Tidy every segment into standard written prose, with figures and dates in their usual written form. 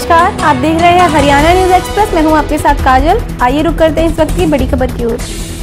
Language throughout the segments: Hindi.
नमस्कार, आप देख रहे हैं हरियाणा न्यूज एक्सप्रेस। मैं हूं आपके साथ काजल। आइए रुक करते हैं इस वक्त की बड़ी खबर की ओर।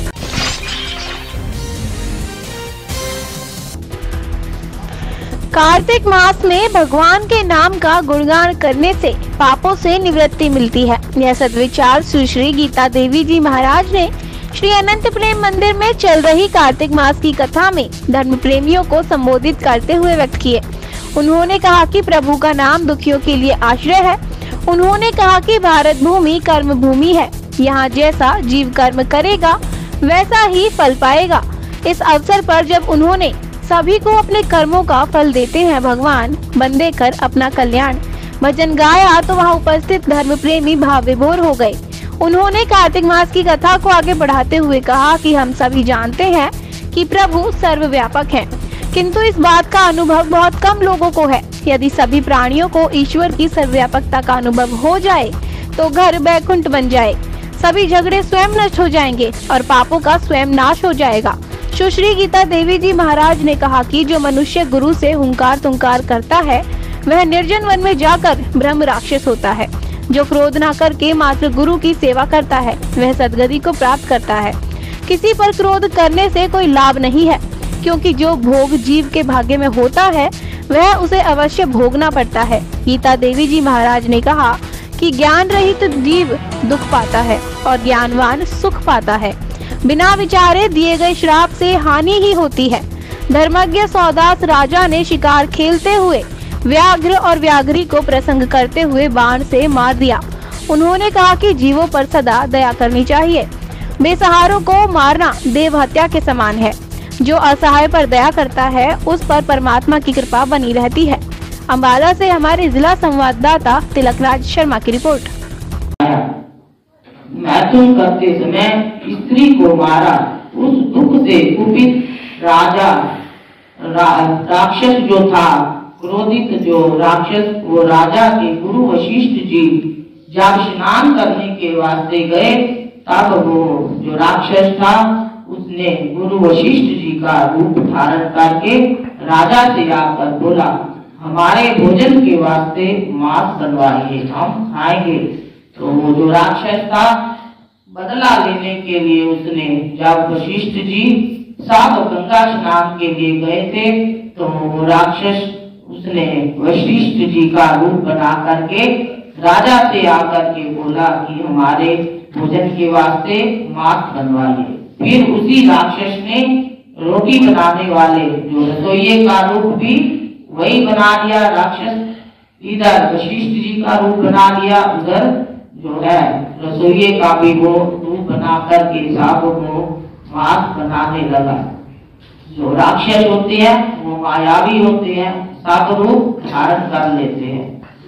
कार्तिक मास में भगवान के नाम का गुणगान करने से पापों से निवृत्ति मिलती है। यह सद्विचार सुश्री गीता देवी जी महाराज ने श्री अनंत प्रेम मंदिर में चल रही कार्तिक मास की कथा में धर्म प्रेमियों को संबोधित करते हुए व्यक्त किए। उन्होंने कहा कि प्रभु का नाम दुखियों के लिए आश्रय है। उन्होंने कहा कि भारत भूमि कर्म भूमि है। यहाँ जैसा जीव कर्म करेगा वैसा ही फल पाएगा। इस अवसर पर जब उन्होंने सभी को अपने कर्मों का फल देते हैं भगवान, बंदे कर अपना कल्याण भजन गाया तो वहाँ उपस्थित धर्म प्रेमी भाव विभोर हो गए। उन्होंने कार्तिक मास की कथा को आगे बढ़ाते हुए कहा कि हम सभी जानते हैं कि प्रभु सर्वव्यापक है, किंतु इस बात का अनुभव बहुत कम लोगों को है। यदि सभी प्राणियों को ईश्वर की सर्वव्यापकता का अनुभव हो जाए तो घर बैकुंठ बन जाए, सभी झगड़े स्वयं नष्ट हो जाएंगे और पापों का स्वयं नाश हो जाएगा। सुश्री गीता देवी जी महाराज ने कहा कि जो मनुष्य गुरु से हुंकार तुंकार करता है वह निर्जन वन में जाकर ब्रह्म राक्षस होता है। जो क्रोध न करके मात्र गुरु की सेवा करता है वह सद्गति को प्राप्त करता है। किसी पर क्रोध करने से कोई लाभ नहीं है, क्योंकि जो भोग जीव के भाग्य में होता है वह उसे अवश्य भोगना पड़ता है। गीता देवी जी महाराज ने कहा कि ज्ञान रहित जीव दुख पाता है और ज्ञानवान सुख पाता है। बिना विचारे दिए गए श्राप से हानि ही होती है। धर्मज्ञ सौदास राजा ने शिकार खेलते हुए व्याघ्र और व्याघ्री को प्रसंग करते हुए बाण से मार दिया। उन्होंने कहा कि जीवों पर सदा दया करनी चाहिए। बेसहारों को मारना देव हत्या के समान है। जो असहाय पर दया करता है उस पर परमात्मा की कृपा बनी रहती है। अम्बाला से हमारे जिला संवाददाता तिलकराज शर्मा की रिपोर्ट। मैथुन करते समय स्त्री को मारा। उस दुख से कुपित राजा राक्षस जो था, क्रोधित जो राक्षस, वो राजा के गुरु वशिष्ठ जी जब स्नान करने के वास्ते गए तब वो जो राक्षस था उसने गुरु वशिष्ठ जी का रूप धारण करके राजा से आकर बोला, हमारे भोजन के वास्ते मांस बनवाइए, हम खाएंगे। तो वो जो राक्षस था बदला लेने के लिए उसने जब वशिष्ठ जी साब गंगा स्नान के लिए गए थे तो वो राक्षस उसने वशिष्ठ जी का रूप बना करके राजा से आकर के बोला कि हमारे भोजन के वास्ते मांस बनवाइए। फिर उसी राक्षस ने रोटी बनाने वाले जो रसोइये का रूप भी वही बना लिया। राक्षस इधर वशिष्ठ जी का रूप बना लिया, उधर जो है रसोइये का भी वो रूप बना करके साबों को मांस बनाने लगा। जो राक्षस होते हैं वो मायावी होते हैं, सब रूप धारण कर लेते हैं।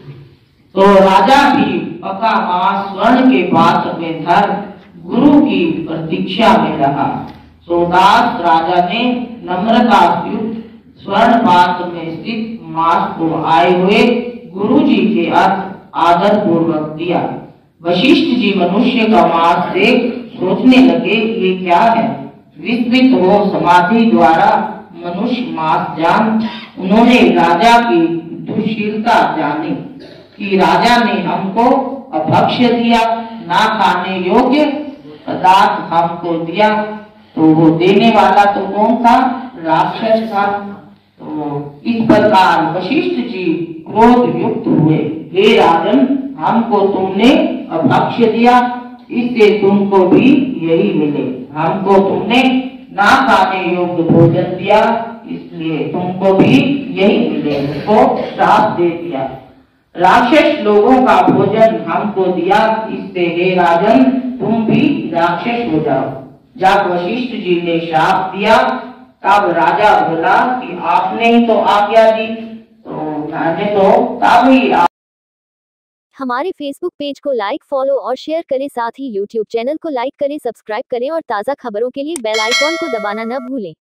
तो राजा भी पका मांस स्वर्ण के पात्र में धर गुरु की प्रतीक्षा में रहा। सौदास राजा ने नम्रता युक्त स्वर्ण पात्र में स्थित मांस को आए हुए गुरु जी के आदर पूर्वक दिया। वशिष्ठ जी मनुष्य का मांस देख सोचने लगे, ये क्या है? विस्मित हो समाधि द्वारा मनुष्य मांस जान उन्होंने राजा की दुशीलता जानी कि राजा ने हमको अभक्ष्य दिया, ना खाने योग्य पदार्थ हमको दिया। तो वो देने वाला तो कौन था? राक्षस था। तो इस प्रकार वशिष्ठ जी क्रोध युक्त हुए, हे राजन, हमको तुमने अभक्ष्य दिया, इससे तुमको भी यही मिले। हमको तुमने ना खाने योग्य भोजन दिया, इसलिए तुमको भी यही मिले। उनको श्राप दे दिया। राक्षस लोगों का भोजन हमको दिया, इससे हे राजन तुम भी राक्षस हो जाओ। जब वशिष्ठ जी ने श्राप दिया तब राजा बोला कि आपने ही तो आज्ञा दी, तो मैंने तो तब ही। हमारे फेसबुक पेज को लाइक, फॉलो और शेयर करें। साथ ही यूट्यूब चैनल को लाइक करें, सब्सक्राइब करें और ताज़ा खबरों के लिए बेल आइकॉन को दबाना न भूलें।